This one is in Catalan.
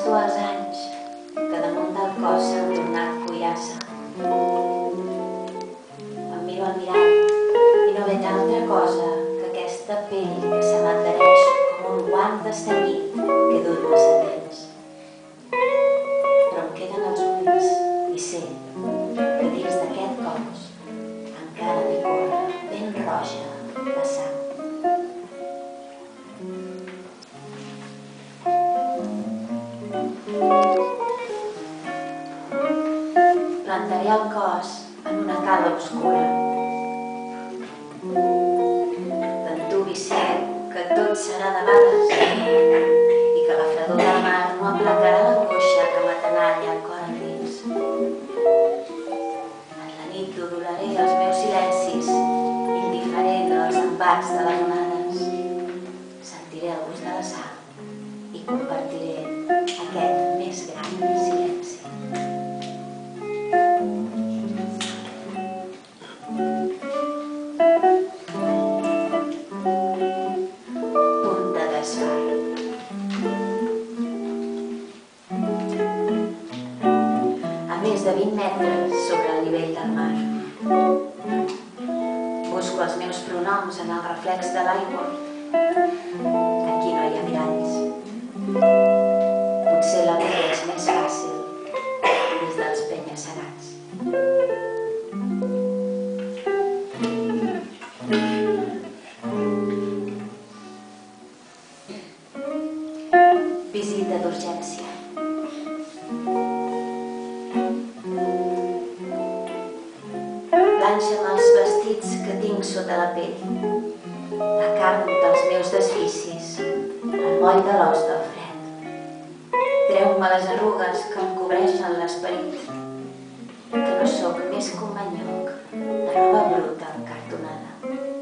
Passo els anys que damunt del cos s'han tornat cuirassa. Em miro al mirall i no veig altra cosa que aquesta pell que se m'adhereix com un guant estenyit que he dut massa temps. Però em queden els ulls i sé que dins d'aquest cos encara li corre ben roja la sang. Plantaré el cos en una cala obscura. D'antu viciat que tot serà de bales i que la fredor del mar no aplacarà l'angoixa que m'atenalla el cor endins. En la nit udolaré els meus silencis, indiferent als embats de les onades. Sentiré el gust de la sang i compartiré aquest més gran silenci. Punta d'Asfar. A més de 20 metres sobre el nivell del mar. Busco els meus pronoms en el reflex de l'aigua. Aquí no hi ha miralls. Potser la vida és més fàcil des dels penya-segats. Visita d'urgència. Planxa'm els vestits que tinc sota la pell, la carn dels meus desficis, el moll de l'os del fred. Treu-me les arrugues que em cobreixen l'esperit, que no sóc més que un manyoc de roba bruta encartonada.